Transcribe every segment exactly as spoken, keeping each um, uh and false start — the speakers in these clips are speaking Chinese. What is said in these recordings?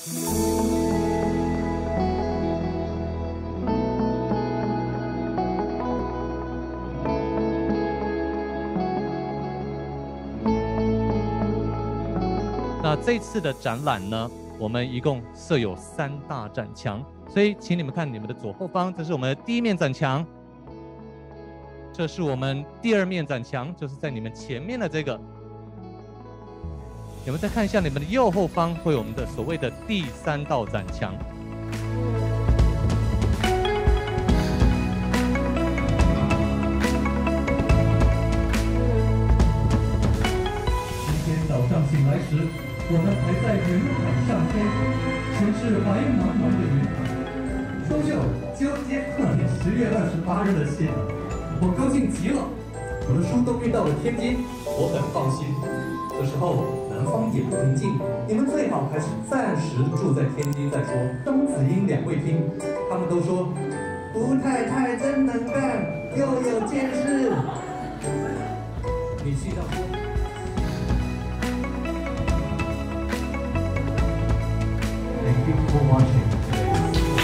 那这次的展览呢，我们一共设有三大展墙，所以请你们看你们的左后方，这是我们的第一面展墙，这是我们第二面展墙，就是在你们前面的这个。你们再看一下你们的右后方，会有我们的所谓的第三道展墙。 今天早上醒来时，我们还在云海上飞，全是白茫茫的云海。优秀，就接过年十月二十八日的信，我高兴极了。我的书都运到了天津，我很放心。这时候南方也不平静，你们最好还是暂时住在天津再说。张子英两位听，他们都说吴太太真能干，又有见识。你去上说。Thank you for watching today.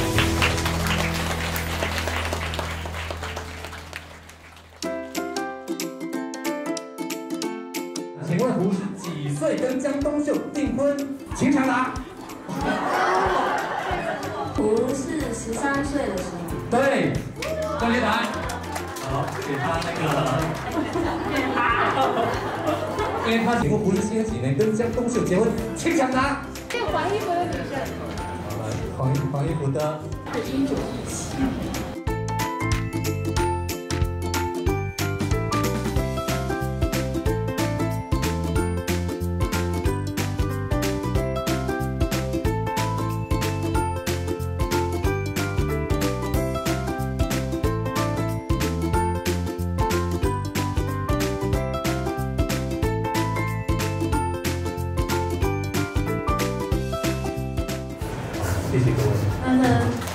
请问胡是几岁跟江冬秀订婚？请抢答。 胡是十三岁的时候。 对，正确答案。好，给他那个。因为他请问胡是今年几年跟江冬秀结婚？请抢答。 这个黄衣服的女生。 好了，黄衣黄衣服的。 是一九一七年。 谢谢各位。 那呢？